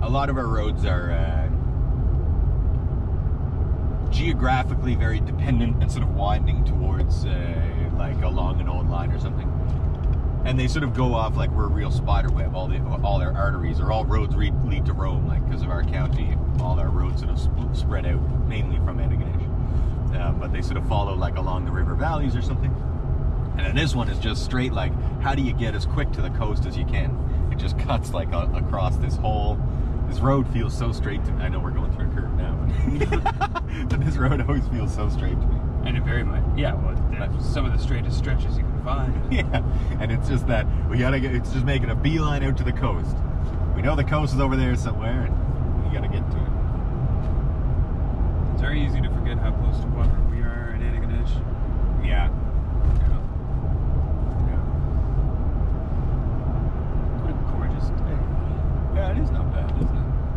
lot of our roads are geographically very dependent and sort of winding towards like along an old line or something. And they sort of go off like we're a real spider web. All their arteries, or all roads lead to Rome, like because of our county. All our roads sort of spread out mainly from Antigonish. But they sort of follow like along the river valleys or something. And then this one is just straight, like, how do you get as quick to the coast as you can? It just cuts like across this whole. This road feels so straight to me. I know we're going through a curve now, but this road always feels so straight to me. And it very much, yeah. Well, some of the straightest stretches you can find. Yeah, and it's just that we gotta get. It's just making a beeline out to the coast. We know the coast is over there somewhere, and we gotta get to it. It's very easy to forget how close to water we are in Antigonish. Yeah. What a gorgeous day. Yeah, it is not bad, isn't it?